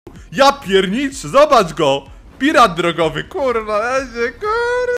Ja pierniczy, zobacz go! Pirat drogowy, kurwa, kurwa.